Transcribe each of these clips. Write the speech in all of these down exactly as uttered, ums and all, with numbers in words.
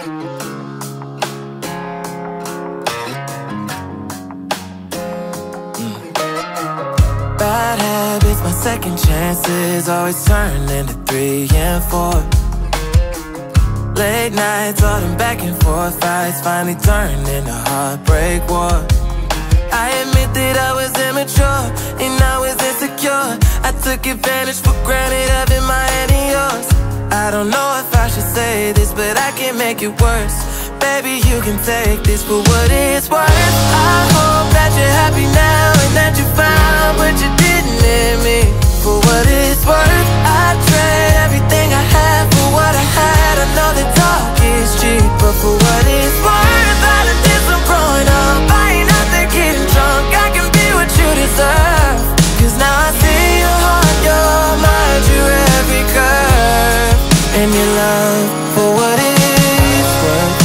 Bad habits, my second chances always turn into three and four. Late nights, all them back and forth fights finally turned into heartbreak war. I admit that I was immature and I was insecure. I took advantage for granted of in my hand and yours. I don't know if I should say this, but I can make it worse. Baby, you can take this for what it's worth. I hope that you're happy now and that you found what you didn't in me. For what it's worth, I'd trade everything I had for what I had. I know that talk is cheap, but for what it's worth, I done did some growing up. I ain't out there getting drunk, I can be what you deserve. Cause now I see your heart, your mind, your every curve. And your love for what it's worth.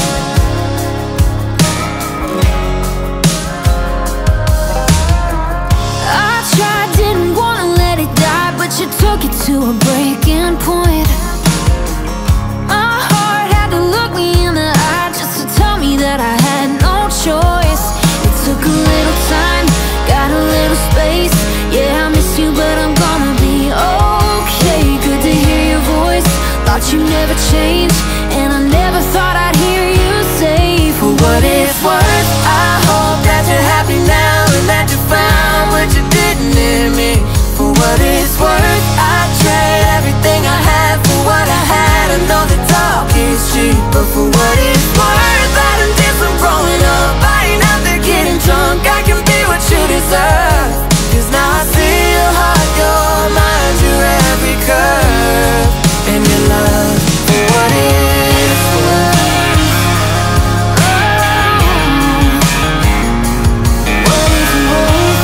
I tried, didn't wanna let it die, but you took it to a breaking point. My heart had to look me in the eye just to tell me that I had no choice. It took a little time, got a little space. Yeah, I miss you, but I'm gonna be okay. Good to hear your voice, thought you never changed, and I never thought I'd hear you say, for what it's worth, I hope that you're happy now and that you found what you didn't in me. For what it's worth, I'd trade everything I had for what I had. I know that talk is cheap, but for what it's worth, I done did some growing up. I ain't out there getting drunk, I can be what you deserve. Cause now I see your heart, your mind, your every curve. And your love for what it's worth. What it's worth.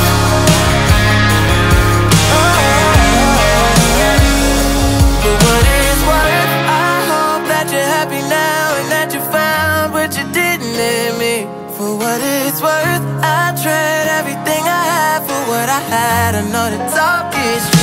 For what it's worth, I hope that you're happy now and that you found what you didn't in me. For what it's worth, I trade everything I had for what I had. I know the talk is